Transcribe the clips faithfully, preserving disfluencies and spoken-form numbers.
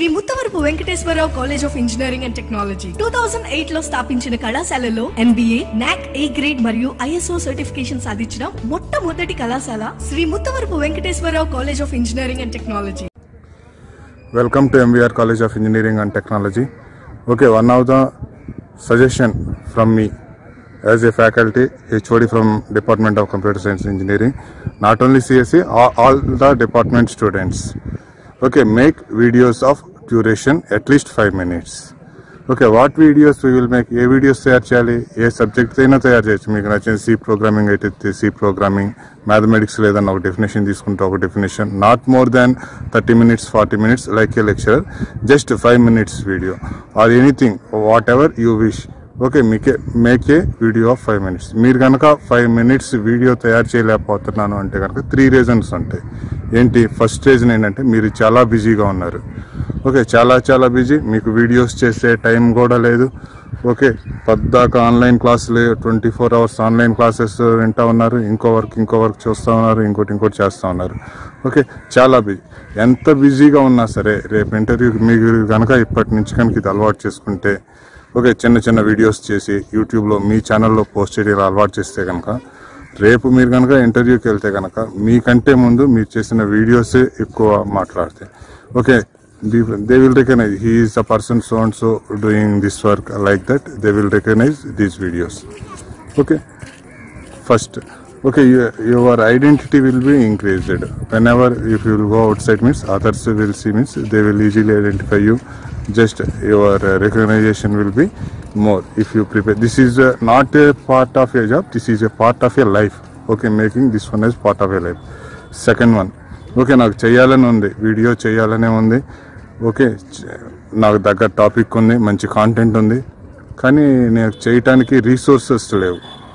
Muttavarapu Venkateswararao college of engineering and technology two thousand eight లో స్థాపించిన కళాశాలలో ఎంబీఏ, నాక్ ఏ గ్రేడ్ మరియు ఐఎస్ఓ సర్టిఫికేషన్ సాధించిన మొట్టమొదటి కళాశాల Sri Muttavarapu Venkateswararao college of engineering and technology. Welcome to M V R College of Engineering and Technology. Okay, one of the suggestion from me as a faculty, H O D from Department of Computer Science Engineering, not only C S E, all, all the department students. Okay, make videos of duration at least five minutes. Okay, what videos we will make? ఏ videos తయారు చేయాలి, ఏ subject అయినా తయారు చేయొచ్చు. మీకు నచ్చిన C programming అయితే సి ప్రోగ్రామింగ్, మ్యాథమెటిక్స్ లేదన్న ఒక డెఫినేషన్ తీసుకుంటే ఒక definition, not more than thirty minutes forty minutes like a lecturer, just five minutes video or anything whatever you wish. Okay, మీకే make a video of five minutes. మీరు కనుక five minutes video తయారు చేయలేకపోతున్నాను అంటే కనుక three reasons ఉంటాయి. ఏంటి? First reason ఏంటంటే మీరు చాలా బిజీగా ఉన్నారు. ఓకే, చాలా చాలా బిజీ, మీకు వీడియోస్ చేసే టైం కూడా లేదు. ఓకే, పద్దాక ఆన్లైన్ క్లాసులు, twenty four hours online classes వింటూ ఉన్నారు, ఇంకో వర్క్ ఇంకో వర్క్ చూస్తూ ఉన్నారు, ఇంకోటి ఇంకోటి చేస్తూ ఉన్నారు. ఓకే, చాలా బిజీ. ఎంత బిజీగా ఉన్నా సరే రేపు ఇంటర్వ్యూకి మీకు కనుక ఇప్పటి నుంచి కనుక ఇది అలవాటు చేసుకుంటే, ఓకే, చిన్న చిన్న వీడియోస్ చేసి యూట్యూబ్లో మీ ఛానల్లో పోస్ట్ చేయడం అలవాటు చేస్తే కనుక రేపు మీరు కనుక ఇంటర్వ్యూకి వెళ్తే కనుక మీకంటే ముందు మీరు చేసిన వీడియోసే ఎక్కువ మాట్లాడతాయి. Okay, they will recognize he is a person so and so doing this work like that. They will recognize these videos. Okay, first, okay, your, your identity will be increased whenever if you will go outside means others will see means they will easily identify you. Just your uh, recognition will be more if you prepare. This is uh, not a part of your job, this is a part of your life. Okay, making this one as part of your life. Second one, okay, నాకు చేయాలని ఉంది, video చేయాలనే ఉంది. Okay, నాకు దగ్గర topic ఉంది, మంచి content ఉంది, కానీ నేను చేయటానికి రీసోర్సెస్ లేవు.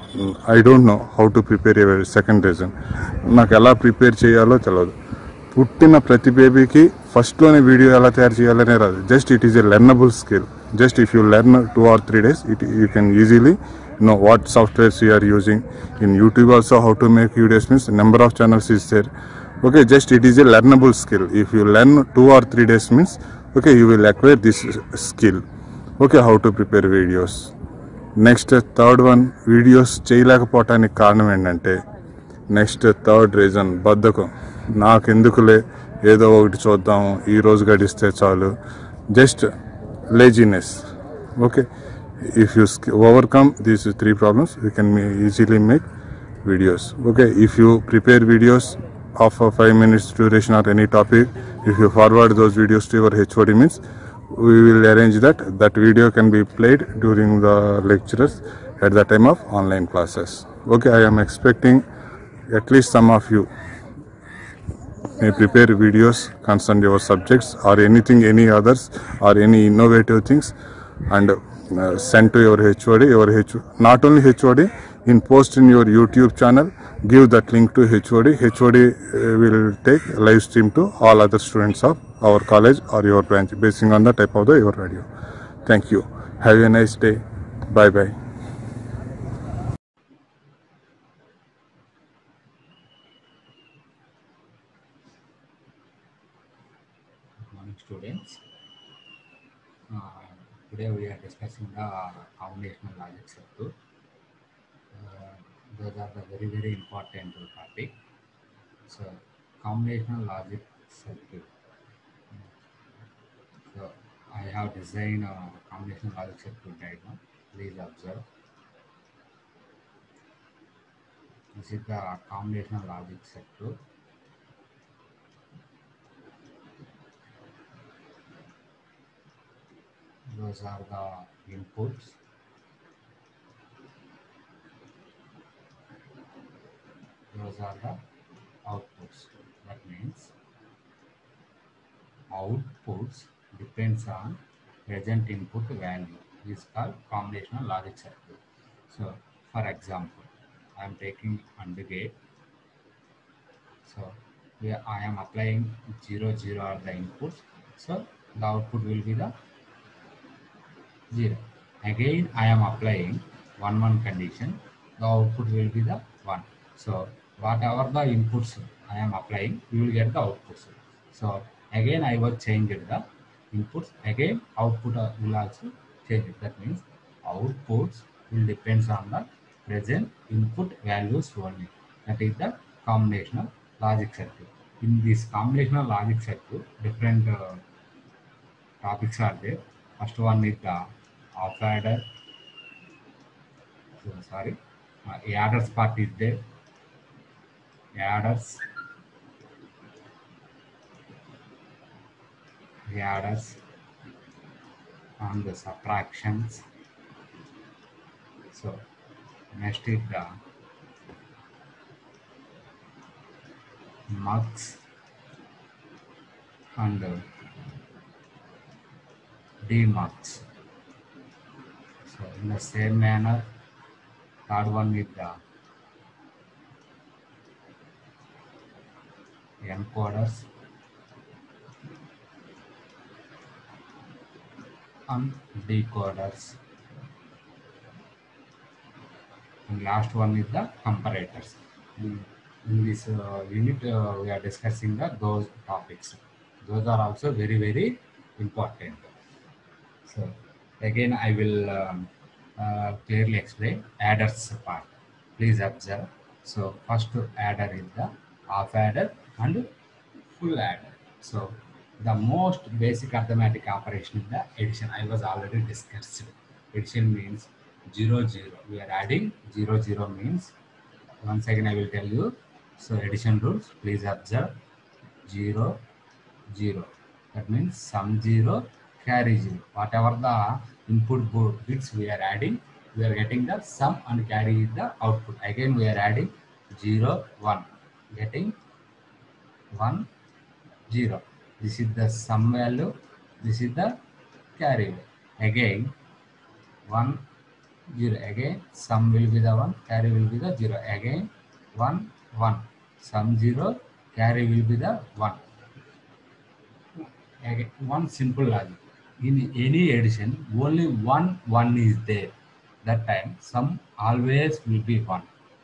I don't know how to prepare a second reason. నాకు ఎలా ప్రిపేర్ చేయాలో తెలియదు. పుట్టిన ప్రతి బేబీకి ఫస్ట్లోనే వీడియో ఎలా తయారు చేయాలనే రాదు. Just it is a learnable skill. Just if you learn two or three days it you can easily know what softwares you are using. In YouTube also how to make videos means number of channels is there. Okay, just it is a learnable skill. If you learn two or three days means okay, you will acquire this skill. Okay, how to prepare videos. Next, third one, videos చేయలేకపోవటానికి కారణం ఏంటంటే, next third reason బద్ధకం. నాకు ఎందుకులే, ఏదో ఒకటి చూద్దాం, ఈ రోజు గడిస్తే చాలు, just laziness. Okay, if you overcome these three problems you can easily make videos. Okay, if you prepare videos of a five minutes duration or any topic, if you forward those videos to your H O D means we will arrange that that video can be played during the lectures at the time of online classes. Okay, I am expecting at least some of you may prepare videos concern your subjects or anything, any others or any innovative things, and Uh, send to your H O D. Your H not only H O D, in post in your YouTube channel, give that link to H O D. H O D uh, will take live stream to all other students of our college or your branch basing on the type of the your video. Thank you. Have a nice day. Bye bye. Good morning, students. Uh, Today we are discussing the combinational logic circuit. Uh, those are the very very important topic. So combinational logic circuit. So I have designed a combinational logic circuit diagram. Please observe. This is the combinational logic circuit. Those are the inputs. Those are the outputs. That means outputs depends on present input value. This is called combinational logic circuit. So, for example, I am taking AND gate. So, here I am applying zero zero are the inputs. So, the output will be the zero. Again I am applying one one condition, the output will be the one. So whatever the inputs I am applying, you will get the outputs. So again I was changed the inputs, again output uh, will also change it. That means outputs will depends on the present input values only. That is the combinational logic circuit. In this combinational logic circuit, different uh, topics are there. First one is the off adder. So, sorry, uh, adders part is there. Adders, adders, and the subtractions. So next is the mux and the demux. So in the same manner, third one is the encoders and decoders. And last one is the comparators. In, in this uh, unit, uh, we are discussing the those topics. Those are also very very important. So again, I will um, uh, clearly explain adders part. Please observe. So first adder is the half adder and full adder. So the most basic arithmetic operation is the addition. I was already discussed. Addition means zero zero. We are adding zero zero means. Once again, I will tell you. So addition rules. Please observe. Zero zero. That means sum zero, carry zero. Whatever the input bits we are adding, we are getting the sum and carry is the output. Again, we are adding zero one, getting one zero. This is the sum value. This is the carry value. Again, one zero. Again, sum will be the one, carry will be the zero. Again, one one. Sum zero, carry will be the one. Again, one simple logic. In any addition, only one one is there. That time, sum always will be one.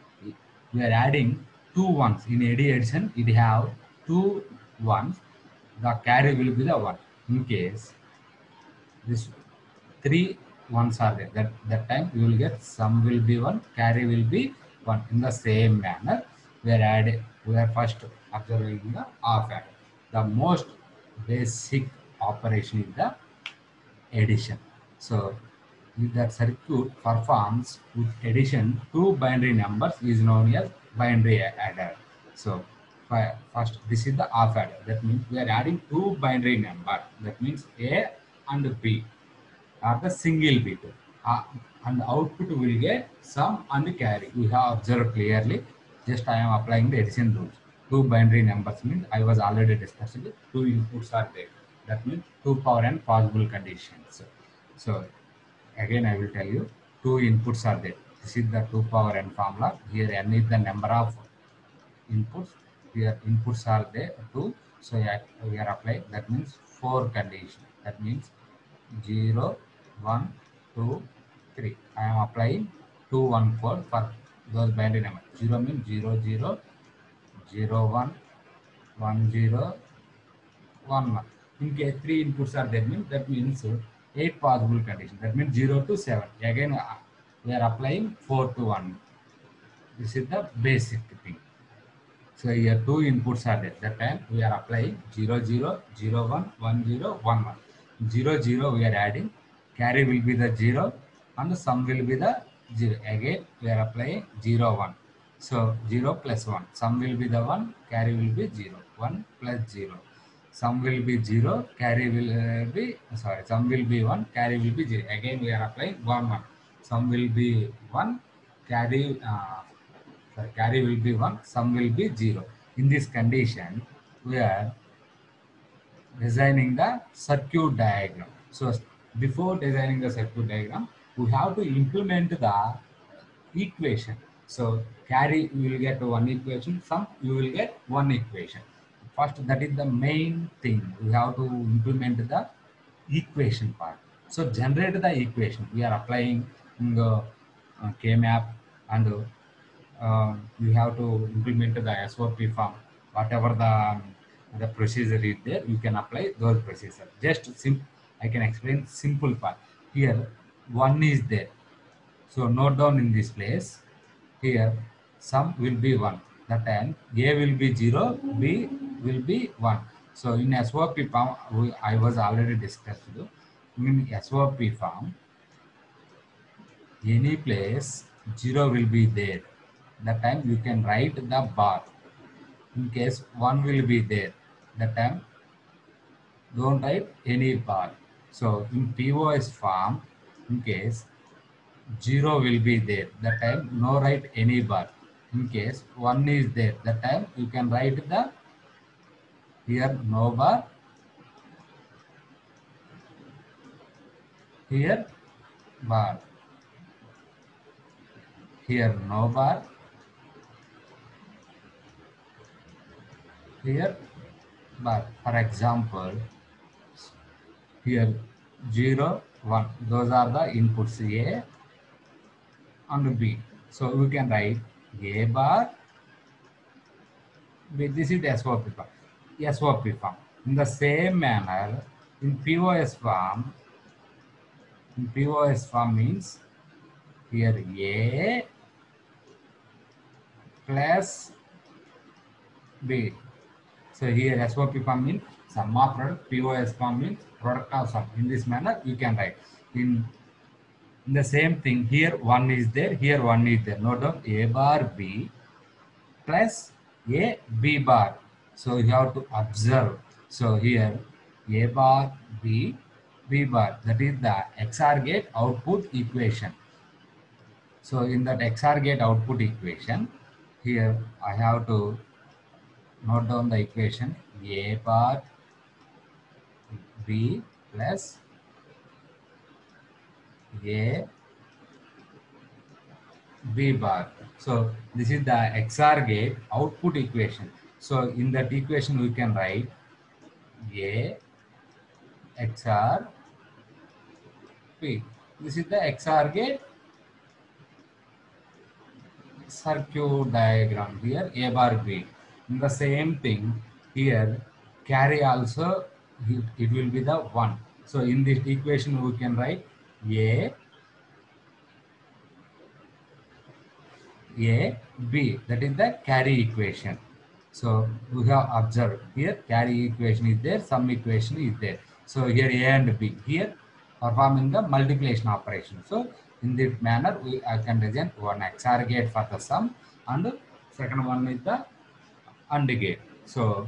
We are adding two ones. In any addition, it have two ones. The carry will be the one. In case this three ones are there, that that time we will get sum will be one, carry will be one. In the same manner, we are adding. We are first observing the half adder. The most basic operation is the addition. So if that circuit performs with addition two binary numbers is known as binary adder. So first, this is the half adder. That means we are adding two binary numbers. That means A and B are the single bit. Uh, and output will get sum and carry. We have observed clearly. Just I am applying the addition rules. Two binary numbers means I was already discussing it. Two inputs are there. That means two power n possible conditions. So again I will tell you two inputs are there. This is the two power n formula. Here n is the number of inputs. Here inputs are there two. So we are applying. That means four conditions. That means zero, one, two, three. I am applying two, one, four for those binary numbers. Zero means zero, zero, zero, one, one, zero, one, one. In case three inputs are there, means that means eight possible conditions. That means zero to seven. Again, we are applying four to one. This is the basic thing. So here two inputs are there. That time we are applying zero, zero, zero, one, one, zero, one, one. zero, zero we are adding. Carry will be the zero and the sum will be the zero. Again we are applying zero, one. So zero plus one. Sum will be the one. Carry will be zero. one plus zero. Sum will be zero. Carry will uh, be sorry. Sum will be one. Carry will be zero. Again we are applying one, one. Sum will be one. Carry uh, sorry. Carry will be one. Sum will be zero. In this condition, we are designing the circuit diagram. So before designing the circuit diagram, we have to implement the equation. So carry you will get one equation, sum you will get one equation. First, that is the main thing. We have to implement the equation part. So generate the equation. We are applying the uh, K-map and uh, you have to implement the S O P form. Whatever the the procedure is there, you can apply those procedures. Just sim I can explain simple part. Here one is there, so note down in this place. Here sum will be one, that time A will be zero, B will be one. So in S O P form, we, I was already discussed. In S O P form, any place zero will be there, that time you can write the bar. In case one will be there, that time don't write any bar. So in P O S form, in case zero will be there, that time no write any bar. In case one is there, that time you can write the here no bar, here bar, here no bar, here bar. For example, here zero, one, those are the inputs A and B. So we can write A bar B. This is the S O P form. S O P form. In the same manner, in P O S form, in P O S form means here A plus B. So here S O P form means sum of product, P O S form means product of sum. In this manner, you can write. In, in the same thing, here one is there, here one is there. Note down A bar B plus A B bar. So you have to observe. So here A bar B B bar, that is the X O R gate output equation. So in that X O R gate output equation, here I have to note down the equation A bar B plus A B bar. So this is the X O R gate output equation. So in that equation we can write A X O R B. This is the X O R gate circuit diagram. Here A bar B. In the same thing here carry also it, it will be the one. So in this equation we can write A A B, that is the carry equation. So we have observed here carry equation is there, sum equation is there. So here A and B, here performing the multiplication operation. So in this manner we I can present one X O R gate for the sum and second one is the AND gate. So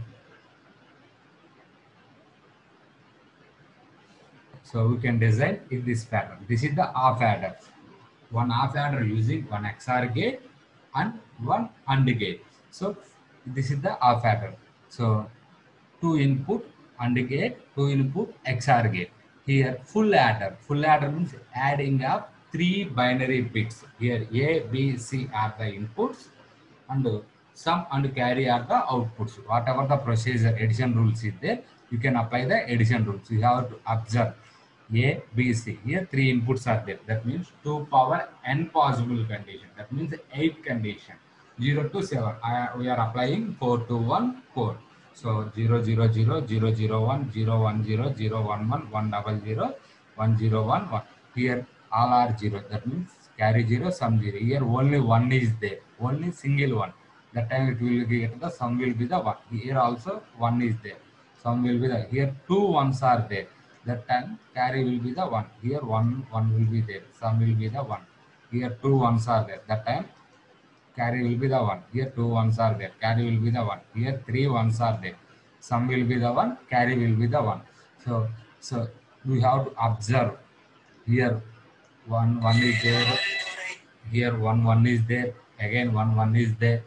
so we can design in this pattern. This is the half adder. One half adder using one X O R gate and one AND gate. So this is the half adder. So two input AND gate, two input X O R gate. Here full adder. Full adder means adding up three binary bits. Here A, B, C are the inputs and sum and carry are the outputs. Whatever the procedure addition rules is there, you can apply the addition rules. You have to observe A, B, C. Here three inputs are there. That means two power n possible condition. That means eight condition. zero to seven. I, we are applying four to one code. So zero zero zero zero zero one zero one zero zero one one one double zero one zero one one. Here all are zero. That means carry zero, sum zero. Here only one is there. Only single one. That time it will get the sum will be the one. Here also one is there. Sum will be the here two ones are there. That time carry will be the one. Here one one will be there. Sum will be the one. Here two ones are there. That time carry will be the one. Here two ones are there. Carry will be the one. Here three ones are there. Sum will be the one. Carry will be the one. So so we have to observe. Here one one is there. Here one one is there. Again one one is there.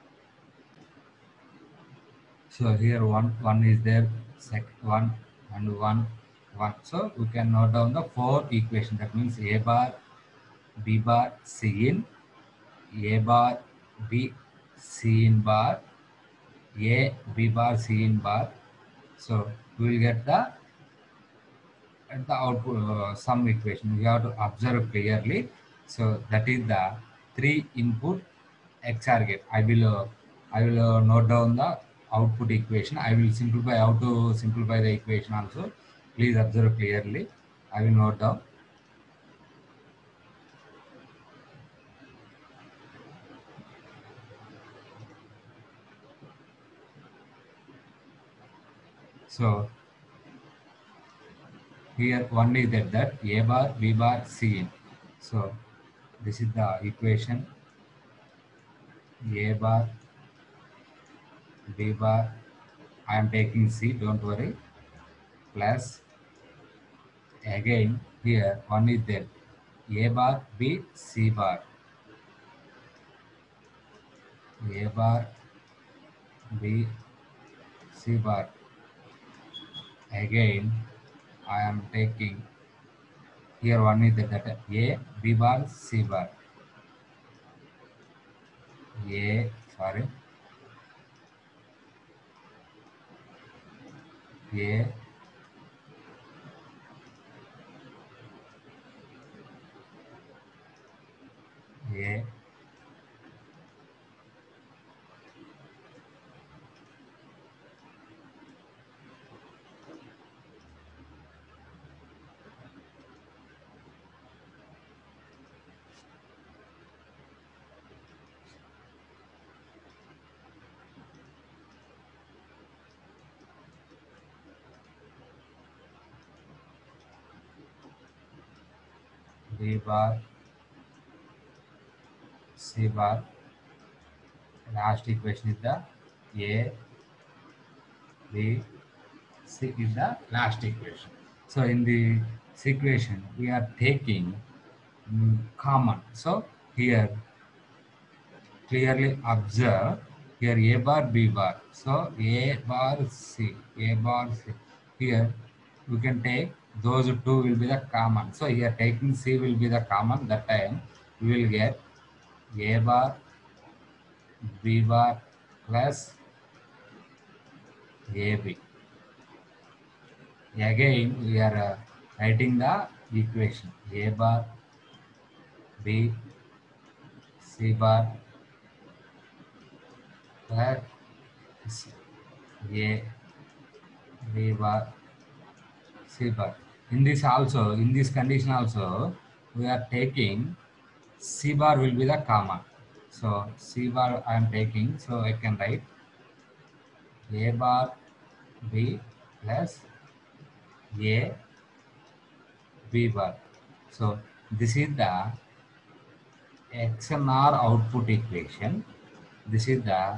So here one one is there. Second one and one one. So we can note down the four equation. That means A bar, B bar, C in. A bar, B, C in bar, A, B bar, C in bar. So we will get the at the output uh, sum equation. We have to observe clearly. So that is the three input X O R gate. I will uh, I will uh, note down the output equation. I will simplify how to simplify the equation also. Please observe clearly. I will note down. So here one is that, that A bar, B bar, C in. So this is the equation. A bar, B bar, I am taking C, don't worry, plus again here one is there, A bar, B, C bar, A bar, B, C bar, again I am taking here one is that, that A, B bar, C bar, A, sorry, A, A, B bar, C bar. Last equation is the A, B, C is the last equation. So in the equation we are taking mm, common. So here clearly observe here A bar, B bar. So A bar, C, A bar, C. Here we can take those two will be the common. So here taking C will be the common. That time we will get A bar, B bar plus A B. Again we are uh, writing the equation A bar, B, C bar plus A, B bar, C bar. In this also, in this condition also, we are taking C bar will be the common. So C bar I am taking, so I can write A bar, B plus A, B bar. So this is the X N R output equation. This is the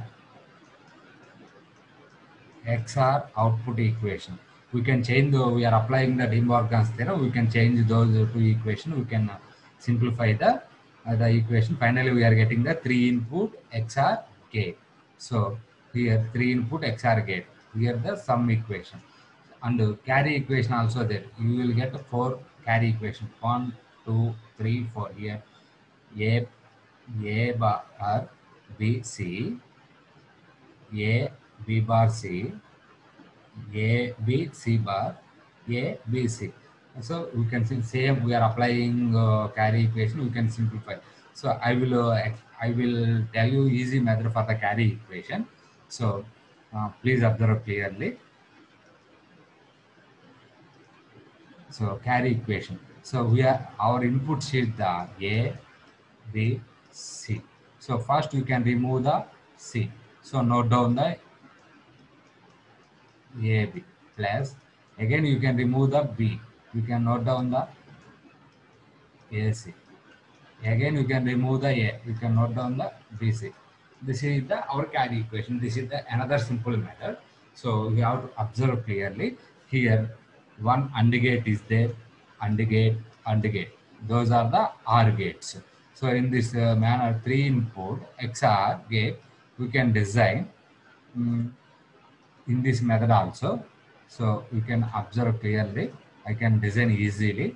X R output equation. We can change the, we are applying the De Morgan's theorem, we can change those two equations, we can simplify the, uh, the equation. Finally, we are getting the three input X R gate. So here three input X R gate, here the sum equation. And uh, carry equation also there. You will get four carry equation, one, two, three, four. Here A, A bar B, C, A, B bar C, A, B, C bar, A, B, C. So we can see same, we are applying uh, carry equation, we can simplify. So I will uh, I will tell you easy method for the carry equation. So uh, please observe clearly. So carry equation. So we are, our inputs is the A, B, C. So first you can remove the C. So note down the A, B plus, again you can remove the B. You can note down the A, C. Again you can remove the A. You can note down the B, C. This is the our carry equation. This is the another simple method. So we have to observe clearly. Here one AND gate is there, AND gate, AND gate. Those are the OR gates. So in this uh, manner, three input X R gate we can design um, in this method also. So you can observe clearly. I can design easily.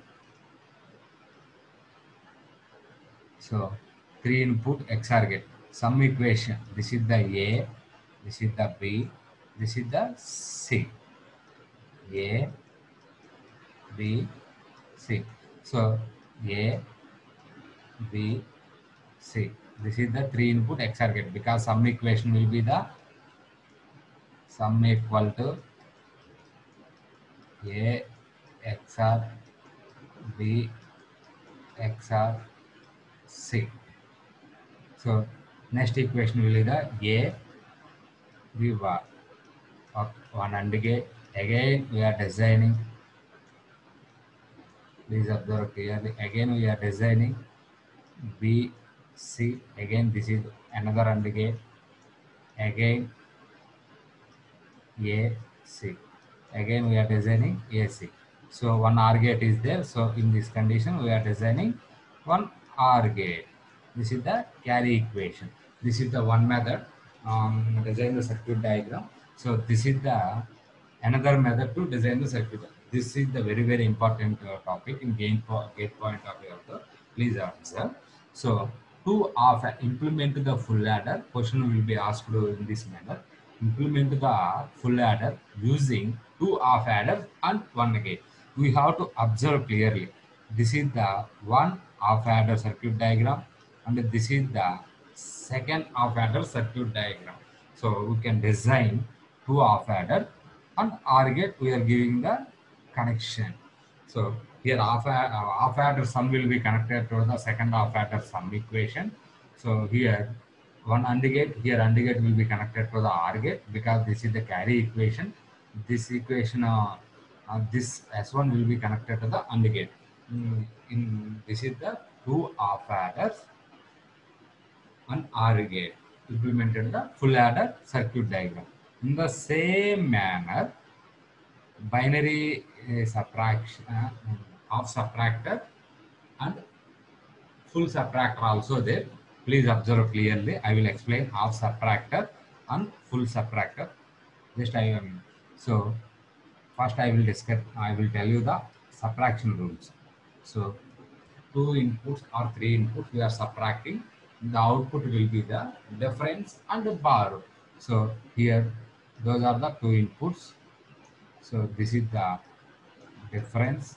So three input X R gate, sum equation. This is the A, this is the B, this is the C. A, B, C. So A, B, C. This is the three input X R gate because sum equation will be the sum equal to A X R B X R C. So next equation will be the A B bar of one AND gate. Again we are designing. Please observe clearly. Again we are designing B C. Again this is another AND gate. Again A C. Again we are designing A C. So one OR gate is there. So in this condition we are designing one OR gate. This is the carry equation. This is the one method um, design the circuit diagram. So this is the another method to design the circuit. This is the very very important uh, topic in gain po gate point of view. Also. Please observe. So to of implement the full adder, question will be asked in this manner. Implement the full adder using two half adders and one gate. We have to observe clearly. This is the one half adder circuit diagram, and this is the second half adder circuit diagram. So we can design two half adder and OR gate. We are giving the connection. So here half, uh, half adder sum will be connected to the second half adder sum equation. So here one AND gate, here AND gate will be connected to the OR gate because this is the carry equation. This equation, uh, uh, this S one will be connected to the AND gate. Mm, in this is the two half adders and OR gate implemented the full adder circuit diagram. In the same manner, binary uh, subtraction uh, of subtractor and full subtractor also there. Please observe clearly. I will explain half subtractor and full subtractor. Just I am so first I will discuss. I will tell you the subtraction rules. So two inputs or three inputs we are subtracting. The output will be the difference and the bar. So here those are the two inputs. So this is the difference.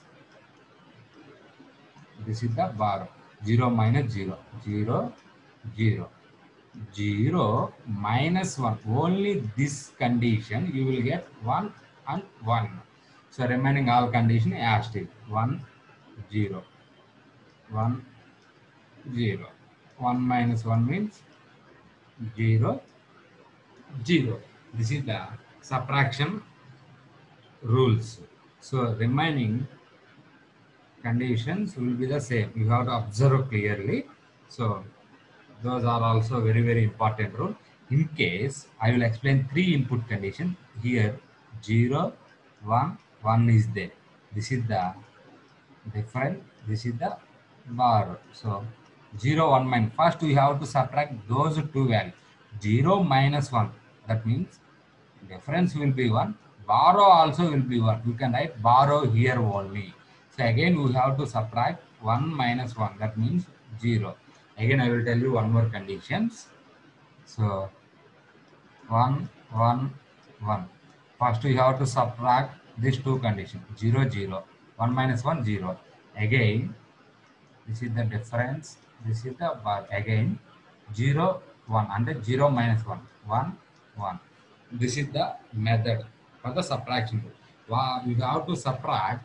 This is the bar. Zero minus zero. Zero. Zero. Zero minus one. Only this condition you will get one and one. So remaining all condition as still one, zero. One, zero. One minus one means zero, zero. This is the subtraction rules. So remaining conditions will be the same. You have to observe clearly. So those are also very very important rule. In case I will explain three input condition here. Zero, one, one is there. This is the different. This is the bar. So zero, one minus. First we have to subtract those two values. Zero minus one. That means difference will be one. Borrow also will be one. You can write borrow here only. So again we have to subtract one minus one. That means zero. Again I will tell you one more conditions. So one, one, one. First we have to subtract these two conditions. zero, zero. one minus one, zero. Again this is the difference. This is the bar. Again zero, one. And zero minus one. one, one. This is the method for the subtraction. Wow, you have to subtract.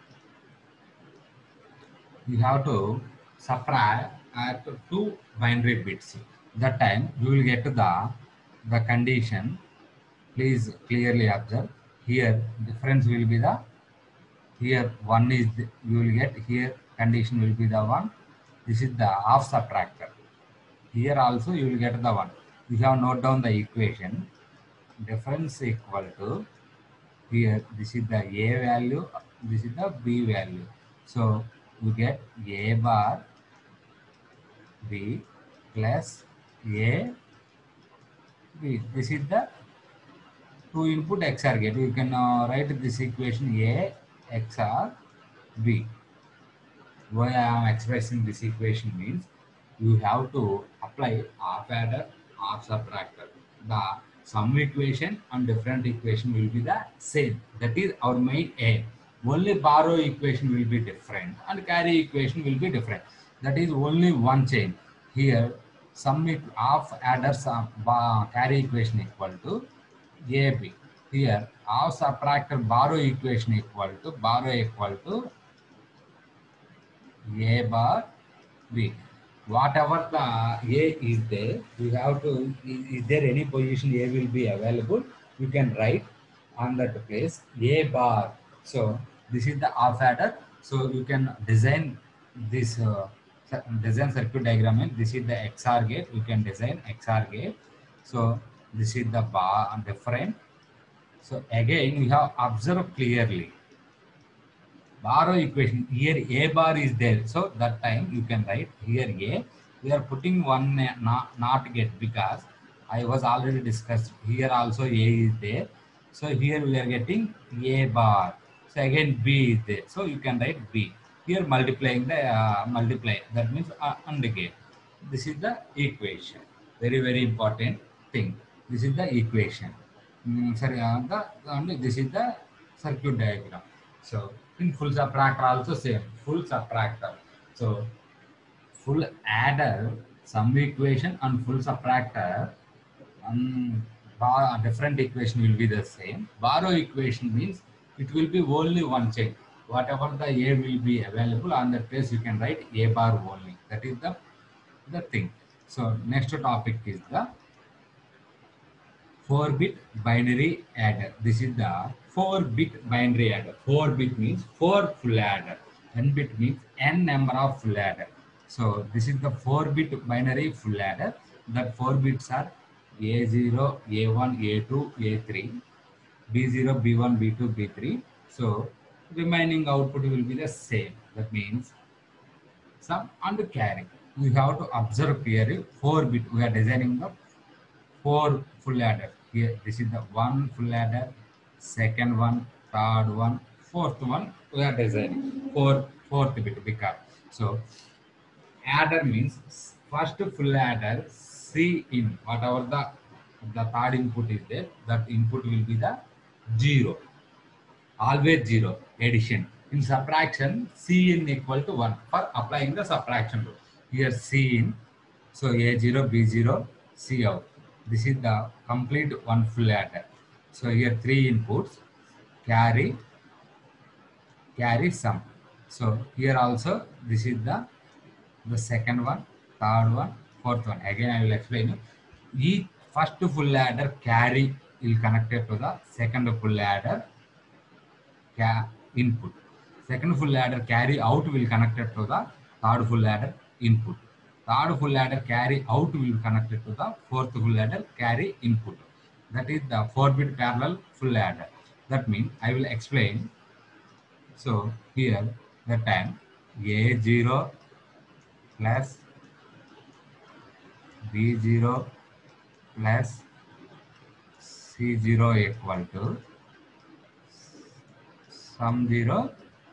You have to subtract at two binary bits. That time you will get the the condition. Please clearly observe. Here difference will be the here one is the, you will get here condition will be the one. This is the half subtractor. Here also you will get the one. You have note down the equation. Difference equal to here this is the A value, this is the B value. So we get A bar B plus A B. This is the two input X O R gate. You can uh, write this equation A X O R B. Why I am expressing this equation means you have to apply half adder, half subtractor. The sum equation and different equation will be the same. That is our main aim. Only borrow equation will be different and carry equation will be different. That is only one change. Here sum half adder sum carry equation equal to A B. here of subtractor borrow equation equal to borrow equal to A bar B. Whatever the A is there, you have to, is, is there any position A will be available, you can write on that place A bar. So this is the off adder. So you can design this uh, design circuit diagram, and this is the X R gate. You can design X R gate. So this is the bar different. So again, we have observed clearly borrow equation. Here A bar is there, so that time you can write here A. We are putting one not, not get because I was already discussed. Here also A is there, so here we are getting A bar. So again B is there, so you can write B. Here multiplying the uh, multiply, that means uh, and again. This is the equation. Very very important thing. This is the equation. Mm, sorry, uh, the, only this is the circuit diagram. So in full subtractor also same, full subtractor. So full adder, sum equation and full subtractor, um, bar, different equation will be the same. Borrow equation means it will be only one chain. Whatever the A will be available on that place, you can write A bar only. That is the, the thing. So next topic is the four bit binary adder. This is the four bit binary adder. four bit means four full adder. n bit means n number of full adder. So this is the four bit binary full adder. That four bits are A zero, A one, A two, A three, B zero, B one, B two, B three. So remaining output will be the same. That means sum and carry. We have to observe clearly four bit. We are designing the four full adder. Here, this is the one full adder, second one, third one, fourth one. We are designing four fourth bit because so adder means first full adder C in whatever the the third input is there. That input will be the zero. Always zero addition. In subtraction, C in equal to one for applying the subtraction rule. Here C in, so A zero, B zero, C out. This is the complete one full adder. So here three inputs, carry, carry sum. So here also this is the the second one, third one, fourth one. Again I will explain you. Each first full adder carry will connected to the second full adder input. Second full adder carry out will connected to the third full adder input. Third full adder carry out will be connected to the fourth full adder carry input. That is the four bit parallel full adder. That means I will explain. So here the time A zero plus B zero plus C zero equal to sum zero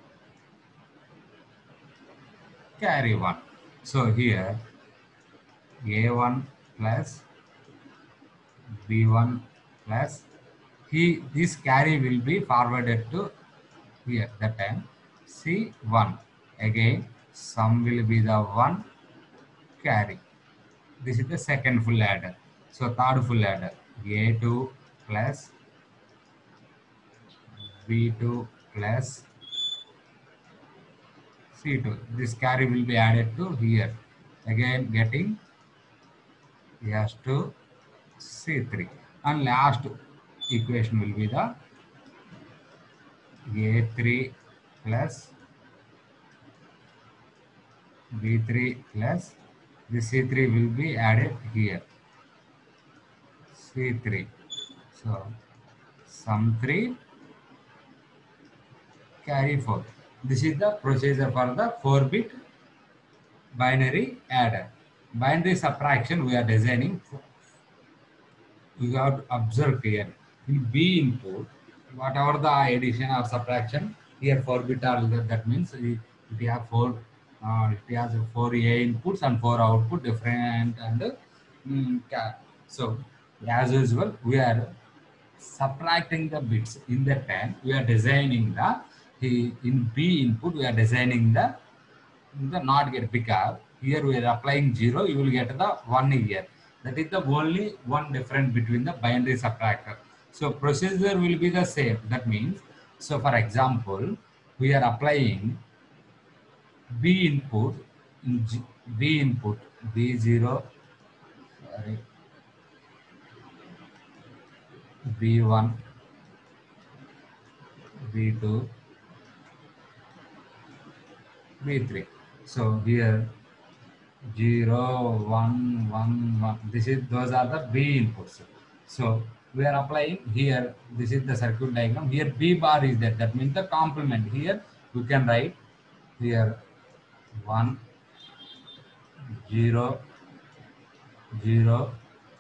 carry one. So here A one plus B one plus he this carry will be forwarded to here. That time C one. Again sum will be the one carry. This is the second full adder. So third full adder A two plus B two plus C two. This carry will be added to here. Again getting S two C three. And last equation will be the A three plus B three plus the C three will be added here. C three. So sum three carry four. This is the procedure for the four bit binary adder. Binary subtraction we are designing. You have to observe here. In B input, whatever the addition or subtraction, here four bit are there. That means it, it have four. Uh, it has four A inputs and four output different and mm, so as usual we are subtracting the bits. In that time we are designing the in B input we are designing the the not get because here we are applying zero, you will get the one here. That is the only one difference between the binary subtractor. So procedure will be the same. That means, so for example, we are applying B input in G, B input B zero, sorry, B one, B two, B three. So here zero, one, one, one. This is those are the B inputs. So we are applying here. This is the circuit diagram. Here B bar is there. That means the complement. Here you can write here one, zero, zero,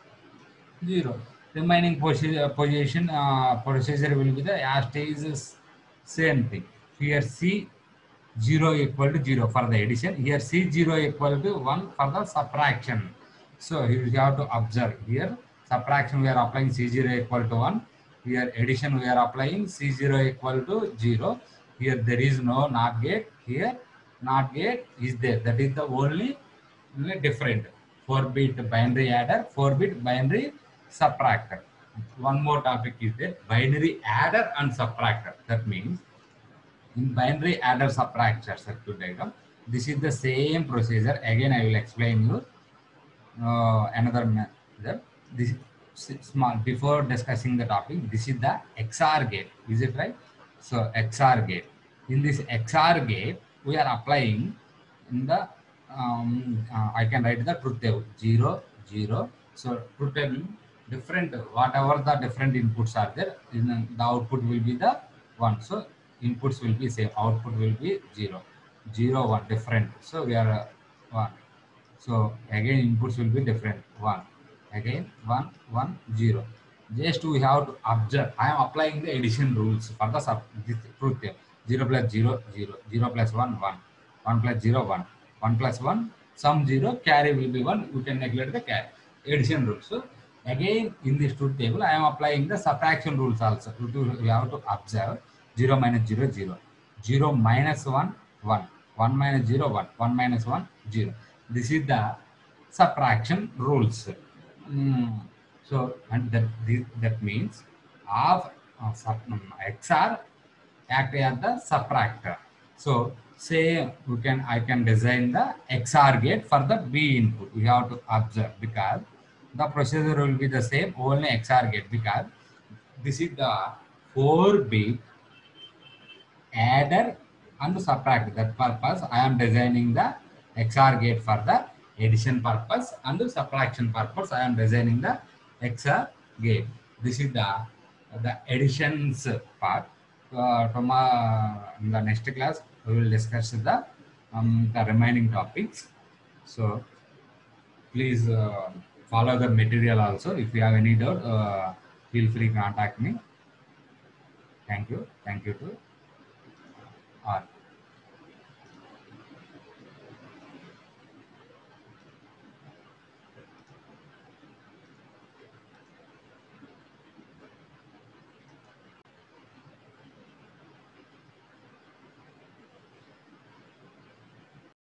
zero. Remaining posi- position uh, procedure will be the as is same thing. Here C zero equal to zero for the addition. Here C zero equal to one for the subtraction. So you have to observe here subtraction we are applying C zero equal to one. Here addition we are applying C zero equal to zero. Here there is no NOT gate. Here NOT gate is there. That is the only different four bit binary adder, four bit binary subtractor. One more topic is that binary adder and subtractor. That means in binary adder subtractor circuit diagram, this is the same procedure. Again, I will explain you uh, another method. This is small before discussing the topic. This is the X R gate. Is it right? So X R gate. In this X R gate, we are applying in the um, uh, I can write the truth table zero zero. So truth table different whatever the different inputs are there. In the output will be the one. So inputs will be same. Output will be zero zero one different. So we are uh, one. So again inputs will be different one. Again one one zero. Just we have to observe. I am applying the addition rules for the sub this truth table. zero plus zero zero zero plus one one one plus zero one one plus one sum zero carry will be one. You can neglect the carry addition rule. So again in this truth table I am applying the subtraction rules also. We have to observe zero minus zero zero zero minus one one one minus zero one one minus one zero. This is the subtraction rules. Mm. So and that this, that means of uh, sub, um, X R act as the subtractor. So say we can I can design the X R gate for the B input. We have to observe because the procedure will be the same, only X R gate, because this is the four bit adder and subtractor. That purpose I am designing the X R gate for the addition purpose and the subtraction purpose. I am designing the X R gate. This is the the additions part. Uh, tomorrow in the next class we will discuss the um, the remaining topics. So please uh, follow the material also. If you have any doubt, uh, feel free to contact me. Thank you. Thank you to all.